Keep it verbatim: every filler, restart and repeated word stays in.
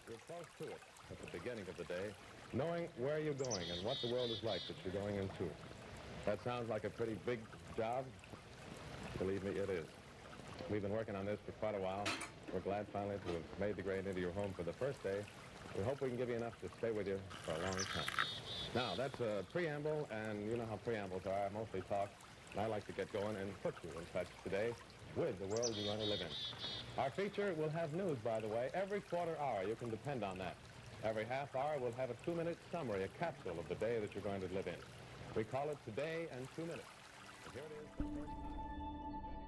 You're close to it at the beginning of the day, knowing where you're going and what the world is like that you're going into. That sounds like a pretty big job. Believe me, it is. We've been working on this for quite a while. We're glad finally to have made the grade into your home for the first day. We hope we can give you enough to stay with you for a long time. Now, that's a preamble, and you know how preambles are, mostly talk. And I like to get going and put you in touch today with the world you're going to live in. Our feature will have news, by the way, every quarter hour. You can depend on that. Every half hour, we'll have a two-minute summary, a capsule of the day that you're going to live in. We call it Today and Two Minutes. And here it is for the first time.